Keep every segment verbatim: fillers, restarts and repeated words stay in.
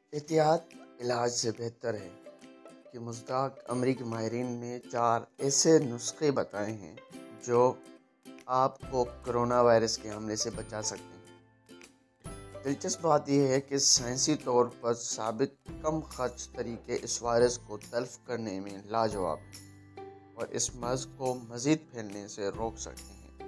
احتیاط علاج سے بہتر ہے کہ مصداق امریکی ماہرین نے چار ایسے نسخے بتائے ہیں جو آپ کو کرونا وائرس کے حملے سے بچا سکتے ہیں۔ دلچسپ بات یہ ہے کہ سائنسی طور پر ثابت کم خرچ طریقے اس وائرس کو تلف کرنے میں لاجواب ہیں اور اس مرض کو مزید پھیلنے سے روک سکتے ہیں۔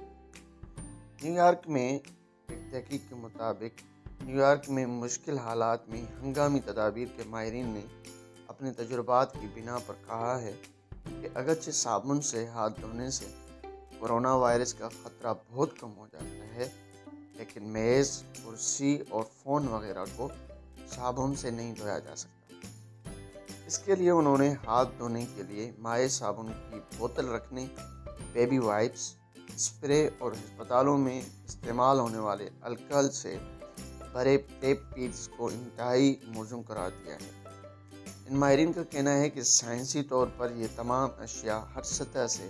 نیو یارک میں ایک تحقیق کے مطابق نیو یارک میں مشکل حالات میں ہنگامی تدابیر کے ماہرین نے اپنے تجربات کی بنا پر کہا ہے کہ اگرچہ صابن سے ہاتھ دھونے سے کرونا وائرس کا خطرہ بہت کم ہو جاتا ہے، لیکن میز، کرسی اور فون وغیرہ کو صابن سے نہیں دھویا جا سکتا۔ اس کے لیے انہوں نے ہاتھ دھونے کے لیے مائع صابن کی بوتل رکھنے، بیبی وائپس، اسپرے اور ہسپتالوں میں استعمال ہونے والے الکحل سے بھرے ٹیپ پیڈز کو انتہائی موزوں قرار دیا ہے۔ ان ماہرین کا کہنا ہے کہ سائنسی طور پر یہ تمام اشیاء ہر سطح سے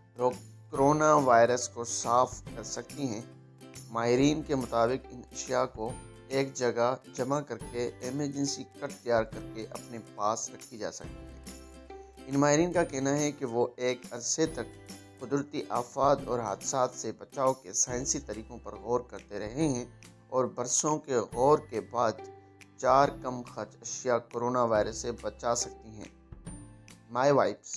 کرونا وائرس کو صاف کر سکتی ہیں۔ ماہرین کے مطابق ان اشیاء کو ایک جگہ جمع کر کے ایمرجنسی کٹ تیار کر کے اپنے پاس رکھی جا سکتی ہے۔ ان ماہرین کا کہنا ہے کہ وہ ایک عرصے تک قدرتی آفات اور حادثات سے بچاؤ کے سائنسی طریقوں پر غور کرتے رہے ہیں اور برسوں کے غور کے بعد چار کم خرچ اشیاء کرونا وائرس سے بچا سکتی ہیں۔ مائع وائپس۔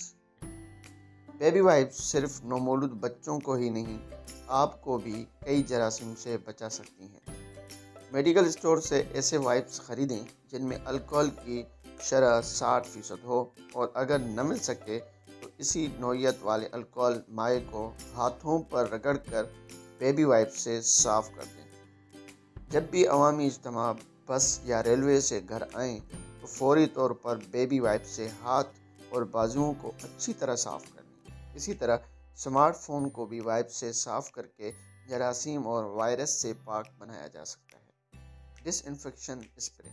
بیبی وائپس صرف نومولود بچوں کو ہی نہیں، آپ کو بھی کئی جراثیم سے بچا سکتی ہیں۔ میڈیکل اسٹور سے ایسے وائپس خریدیں جن میں الکحل کی شرح ساٹھ فیصد ہو، اور اگر نہ مل سکے تو اسی نوعیت والے الکحل مائع کو ہاتھوں پر رگڑ کر بیبی وائپس سے صاف کر دیں۔ جب بھی عوامی اجتماع، بس یا ریلوے سے گھر آئیں تو فوری طور پر بیبی وائپ سے ہاتھ اور بازوؤں کو اچھی طرح صاف کر لیں۔ اسی طرح سمارٹ فون کو بھی وائپ سے صاف کر کے جراثیم اور وائرس سے پاک بنایا جا سکتا ہے۔ ڈس انفیکشن اسپرے۔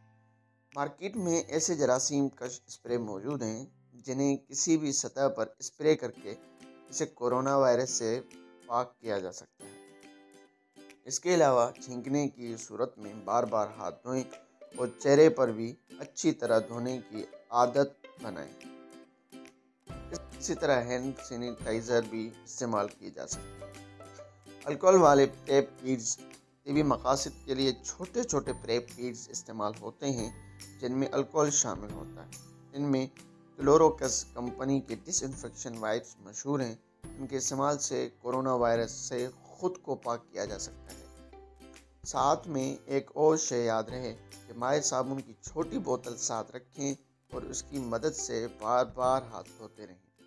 مارکیٹ میں ایسے جراثیم کش اسپرے موجود ہیں جنہیں کسی بھی سطح پر اسپرے کر کے اسے کورونا وائرس سے پاک کیا جا سکتا ہے۔ اس کے علاوہ چھینکنے کی صورت میں بار بار ہاتھ دھوئیں اور چہرے پر بھی اچھی طرح دھونے کی عادت بنائیں۔ اسی طرح ہینڈ سینیٹائزر بھی استعمال کیے جا سکتے ہیں۔ الکحل والے ٹیپ پیڈز۔ طبی مقاصد کے لیے چھوٹے چھوٹے ٹیپ پیڈز استعمال ہوتے ہیں جن میں الکحل شامل ہوتا ہے۔ ان میں کلوروکس کمپنی کے ڈس انفیکشن وائپس مشہور ہیں۔ ان کے استعمال سے کورونا وائرس سے خود کو پاک کیا جا سکتا ہے۔ ساتھ میں ایک اور شے یاد رہے کہ مائع صابن کی چھوٹی بوتل ساتھ رکھیں اور اس کی مدد سے بار بار ہاتھ دھوتے رہیں۔